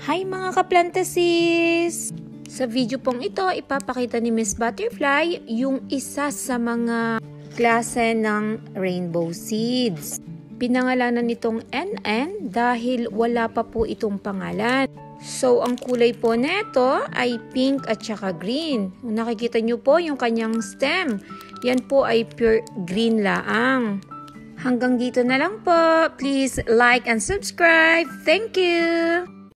Hi mga kaplantasis! Sa video pong ito, ipapakita ni Miss Butterfly yung isa sa mga klase ng rainbow seeds. Pinangalanan nitong NN dahil wala pa po itong pangalan. So, ang kulay po neto ay pink at saka green. Nakikita nyo po yung kanyang stem. Yan po ay pure green laang. Hanggang dito na lang po. Please like and subscribe. Thank you!